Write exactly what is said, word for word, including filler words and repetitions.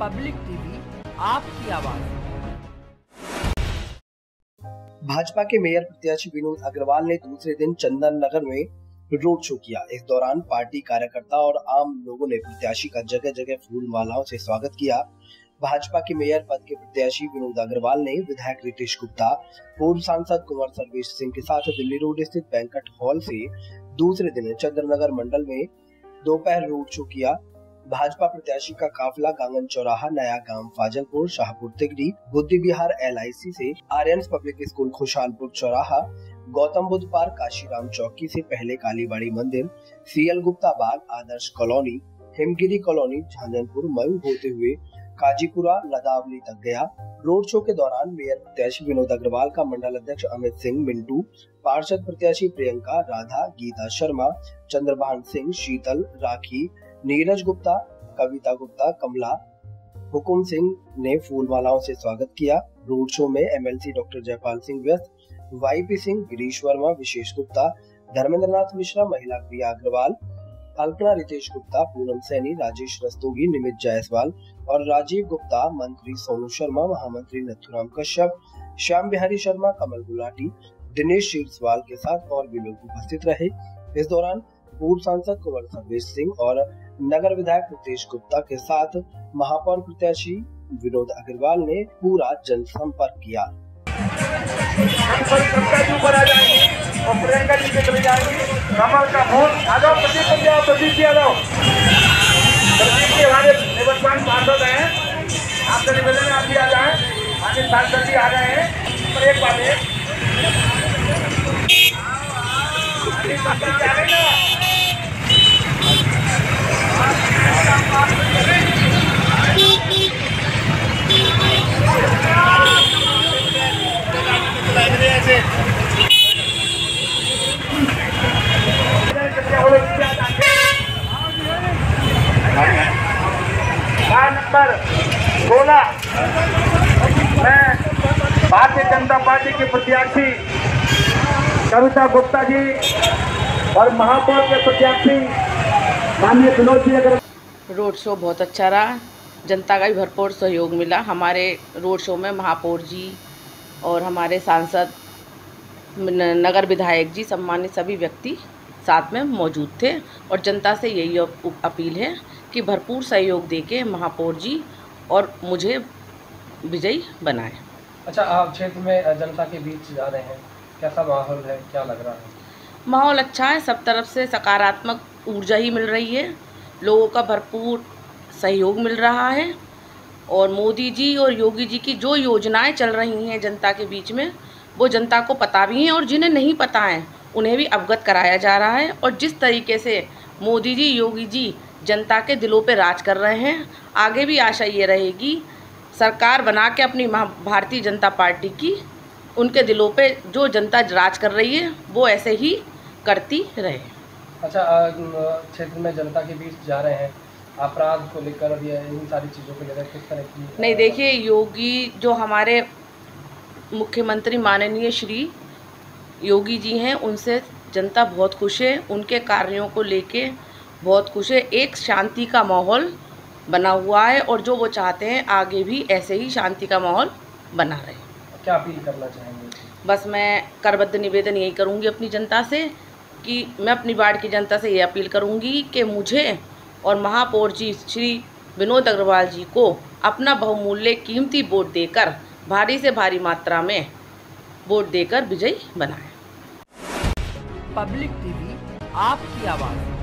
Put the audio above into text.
Public TV आपकी आवाज। भाजपा के मेयर प्रत्याशी विनोद अग्रवाल ने दूसरे दिन चंदन नगर में रोड शो किया। इस दौरान पार्टी कार्यकर्ता और आम लोगों ने प्रत्याशी का जगह जगह फूल मालाओं से स्वागत किया। भाजपा के मेयर पद के प्रत्याशी विनोद अग्रवाल ने विधायक रितेश गुप्ता, पूर्व सांसद कुंवर सर्वेश सिंह के साथ दिल्ली रोड स्थित बैंक्वेट हॉल से दूसरे दिन चंद्रनगर मंडल में दोपहर रोड शो किया। भाजपा प्रत्याशी का काफिला गांगन चौराहा, नया गांव फाजलपुर, शाहपुर तिगड़ी, बुद्धि विहार एल आई सी से आर्यन पब्लिक स्कूल खुशहालपुर चौराहा, गौतम बुद्ध पार्क, काशीराम चौकी से पहले कालीबाड़ी मंदिर, CL Gupta Bagh, Adarsh colony, Himgiri colony, Jhanjhanpur, Mau होते हुए काजीपुरा, लदावली तक गया। रोड शो के दौरान मेयर प्रत्याशी विनोद अग्रवाल का मंडल अध्यक्ष अमित सिंह मिंटू, पार्षद प्रत्याशी प्रियंका, राधा, गीता शर्मा, चंद्रभान सिंह, शीतल, राखी, नीरज गुप्ता, कविता गुप्ता, कमला, हुकुम सिंह ने फूल मालाओं से स्वागत किया। रोड शो में एमएलसी डॉक्टर जयपाल सिंह व्यस्त, वाईपी सिंह, गिरीश वर्मा, विशेष गुप्ता, धर्मेंद्रनाथ मिश्रा, महिला प्रिया अग्रवाल, कल्पना, रितेश गुप्ता, पूनम सैनी, राजेश रस्तोगी, निमित जायसवाल और राजीव गुप्ता, मंत्री सोनू शर्मा, महामंत्री नथुराम कश्यप, श्याम बिहारी शर्मा, कमल गुलाटी, दिनेश शीरसवाल के साथ और भी लोग उपस्थित रहे। इस दौरान पूर्व सांसद कुंवर सर्वेश सिंह और नगर विधायक रितेश गुप्ता के साथ महापौर प्रत्याशी विनोद अग्रवाल ने पूरा जनसंपर्क किया। ऊपर आ जाएंगे और प्रियंका जी के चले जाएंगे। कमल का वोट आ जाओ, प्रदीप बन जाओ, प्रदीप जी आ जाओ। प्रदीप जी हमारे निवर्तमान पार्षद हैं, आपसे निवेदन है आप भी आ जाएं। हमारे सांसद जी आ रहे हैं। पर एक बात है, नंबर सोलह मैं भारतीय जनता पार्टी के प्रत्याशी कविता गुप्ता जी और महापौर के प्रत्याशी माननीय विनोद जी। अगर रोड शो बहुत अच्छा रहा, जनता का भी भरपूर सहयोग मिला। हमारे रोड शो में महापौर जी और हमारे सांसद, नगर विधायक जी, सम्मानित सभी व्यक्ति साथ में मौजूद थे और जनता से यही अपील है कि भरपूर सहयोग देके महापौर जी और मुझे विजयी बनाएं। अच्छा, आप क्षेत्र में जनता के बीच जा रहे हैं, कैसा माहौल है, क्या लग रहा है? माहौल अच्छा है, सब तरफ से सकारात्मक ऊर्जा ही मिल रही है, लोगों का भरपूर सहयोग मिल रहा है और मोदी जी और योगी जी की जो योजनाएं चल रही हैं जनता के बीच में, वो जनता को पता भी हैं और जिन्हें नहीं पता है उन्हें भी अवगत कराया जा रहा है। और जिस तरीके से मोदी जी, योगी जी जनता के दिलों पे राज कर रहे हैं, आगे भी आशा ये रहेगी सरकार बना के अपनी भारतीय जनता पार्टी की उनके दिलों पे जो जनता राज कर रही है वो ऐसे ही करती रहे। अच्छा, क्षेत्र में जनता के बीच जा रहे हैं, अपराध को लेकर या इन सारी चीज़ों को लेकर किस तरह की? नहीं, देखिए, योगी जो हमारे मुख्यमंत्री माननीय श्री योगी जी हैं, उनसे जनता बहुत खुश है, उनके कार्यों को लेके बहुत खुश है। एक शांति का माहौल बना हुआ है और जो वो चाहते हैं आगे भी ऐसे ही शांति का माहौल बना रहे। क्या अपील करना चाहेंगे? बस मैं करबद्ध निवेदन यही करूंगी अपनी जनता से कि मैं अपनी वार्ड की जनता से ये अपील करूंगी कि मुझे और महापौर जी श्री विनोद अग्रवाल जी को अपना बहुमूल्य कीमती वोट देकर भारी से भारी मात्रा में वोट देकर विजयी बनाएं। पब्लिक टीवी आपकी आवाज़।